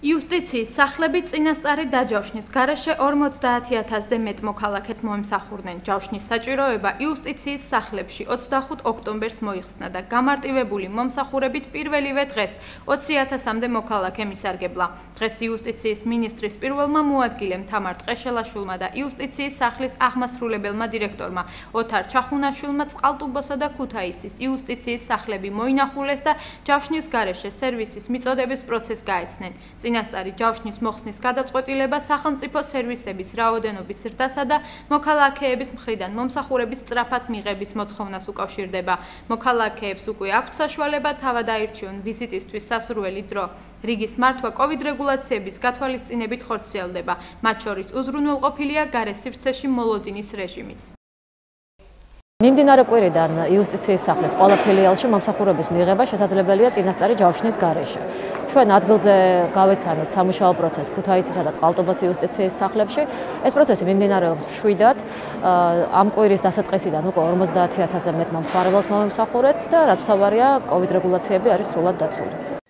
იუსტიციის სახლები წინასწარი დაჯავშნის გარეშე 50,000-ზე მეტ მოქალაქეს მოემსახურნენ. ჯავშნის საჭიროება იუსტიციის სახლებში 25 ოქტომბერს მოიხსნა და გამარტივებული მომსახურებით პირველივე დღეს 20,000-მდე მოქალაქე მისარგებლა. დღეს იუსტიციის მინისტრის პირველმა მოადგილემ თამარ ტყეშელაშვილმა და იუსტიციის სახლის აღმასრულებელმა დირექტორმა ოთარ ჩახუნაშვილმა წყალტუბოსა და ქუთაისის იუსტიციის სახლები მოინახულეს და ჯავშნის გარეშე სერვისის მიწოდების პროცესს გაეცნენ. წინასწარი ჯავშნის მოხსნის გადაწყვეტილება სახელმწიფო სერვისების რაოდენობის ზრდასა და მოქალაქეების მხრიდან მომსახურების სწრაფად მიღების მოთხოვნას უკავშირდება. მოქალაქეებს უკვე აქვთ საშუალება თავად აირჩიონ ვიზიტისთვის სასურველი დრო. რიგის მართვა კოვიდ რეგულაციების გათვალისწინებით ხორციელდება. მათ შორის უზრუნველყოფილია გარე სივრცეში მოლოდინის რეჟიმიც. მიმდინარე კვირიდან იუსტიციის სახლის ყველა ფილიალში მომსახურების მიღება შესაძლებელია წინასწარი ჯავშნის გარეშე. ჩვენ ადგილზე გავეცანით სამუშაო პროცესს ქუთაისისა და წყალტუბოს იუსტიციის სახლებში. ეს პროცესი მიმდინარეობს მშვიდად. ამ კვირის დასაწყისიდან უკვე 50,000-ზე მეტ მომხმარებელს მომემსახურეთ და რაც მთავარია, კოვიდ რეგულაციები არის სრულად დაცული.